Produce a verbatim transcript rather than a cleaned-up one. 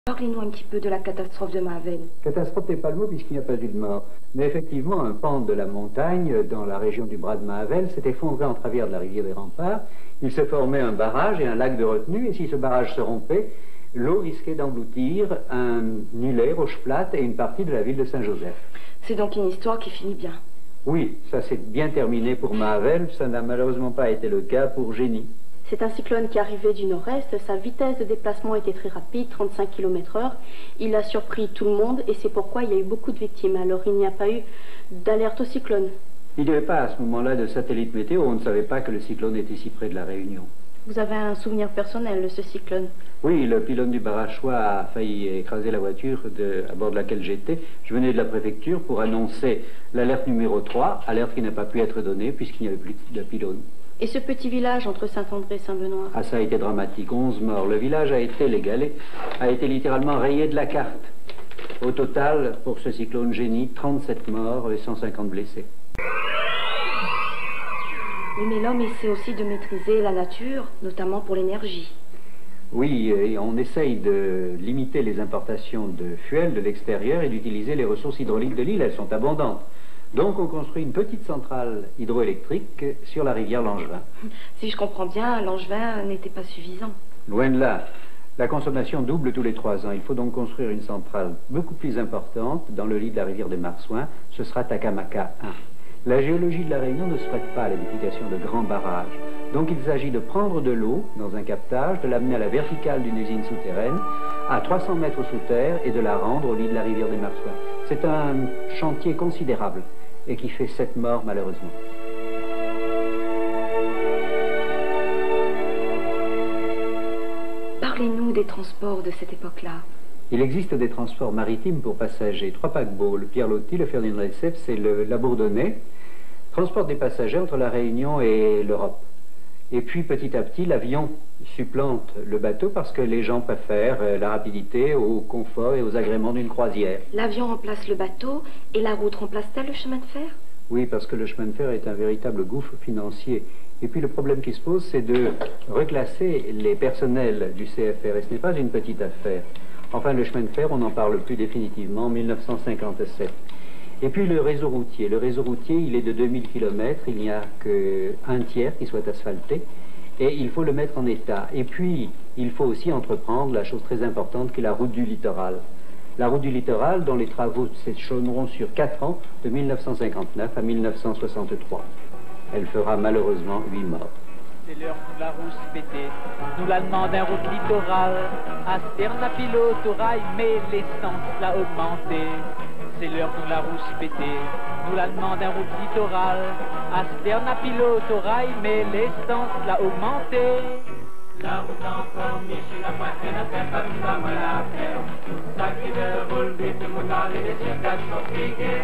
Parlez-nous un petit peu de la catastrophe de Mahavel. Catastrophe n'est pas le mot puisqu'il n'y a pas eu de mort. Mais effectivement, un pan de la montagne, dans la région du bras de Mahavel, s'est effondré en travers de la rivière des Remparts. Il se formait un barrage et un lac de retenue, et si ce barrage se rompait, l'eau risquait d'engloutir un mulet, Rocheplate, et une partie de la ville de Saint-Joseph. C'est donc une histoire qui finit bien. Oui, ça s'est bien terminé pour Mahavel, ça n'a malheureusement pas été le cas pour Génie. C'est un cyclone qui arrivait du nord-est, sa vitesse de déplacement était très rapide, trente-cinq kilomètres heure. Il a surpris tout le monde et c'est pourquoi il y a eu beaucoup de victimes. Alors il n'y a pas eu d'alerte au cyclone. Il n'y avait pas à ce moment-là de satellite météo, on ne savait pas que le cyclone était si près de la Réunion. Vous avez un souvenir personnel de ce cyclone? Oui, le pylône du Barachois a failli écraser la voiture de, à bord de laquelle j'étais. Je venais de la préfecture pour annoncer l'alerte numéro trois, alerte qui n'a pas pu être donnée puisqu'il n'y avait plus de pylône. Et ce petit village entre Saint-André et Saint-Benoît? Ah, ça a été dramatique, onze morts. Le village a été, les galets, a été littéralement rayé de la carte. Au total, pour ce cyclone Génie, trente-sept morts et cent cinquante blessés. Oui, mais l'homme essaie aussi de maîtriser la nature, notamment pour l'énergie. Oui, et on essaye de limiter les importations de fuel de l'extérieur et d'utiliser les ressources hydrauliques de l'île, elles sont abondantes. Donc on construit une petite centrale hydroélectrique sur la rivière Langevin. Si je comprends bien, Langevin n'était pas suffisant. Loin de là. La consommation double tous les trois ans. Il faut donc construire une centrale beaucoup plus importante dans le lit de la rivière des Marsouins. Ce sera Takamaka un. La géologie de la Réunion ne se prête pas à l'édification de grands barrages. Donc il s'agit de prendre de l'eau dans un captage, de l'amener à la verticale d'une usine souterraine, à trois cents mètres sous terre, et de la rendre au lit de la rivière des Marsouins. C'est un chantier considérable et qui fait sept morts malheureusement. Parlez-nous des transports de cette époque-là. Il existe des transports maritimes pour passagers. Trois paquebots, le Pierre Loti, le Ferdinand Lesseps et le La Bourdonnais, transportent des passagers entre la Réunion et l'Europe. Et puis petit à petit, l'avion supplante le bateau parce que les gens préfèrent la rapidité au confort et aux agréments d'une croisière. L'avion remplace le bateau et la route remplace-t-elle le chemin de fer? Oui, parce que le chemin de fer est un véritable gouffre financier. Et puis le problème qui se pose, c'est de reclasser les personnels du C F R. Et ce n'est pas une petite affaire. Enfin, le chemin de fer, on n'en parle plus définitivement en mille neuf cent cinquante-sept. Et puis le réseau routier. Le réseau routier, il est de deux mille kilomètres, il n'y a qu'un tiers qui soit asphalté, et il faut le mettre en état. Et puis, il faut aussi entreprendre la chose très importante qui est la route du littoral. La route du littoral, dont les travaux s'échelonneront sur quatre ans, de mille neuf cent cinquante-neuf à mille neuf cent soixante-trois. Elle fera malheureusement huit morts. C'est l'heure pour la rousse pétée, nous la demande un route littorale, Asterne à pilote au rail, mais l'essence l'a augmenté. C'est l'heure pour la rousse pétée, nous la demande un route littorale, Asterne à pilote au rail, mais l'essence l'a augmenté. La route en premier sur la poitrine, à faire pas tout à moi la faire. Ça qui veut roule vite, tout le monde dans les cieux, quatre sont piqués.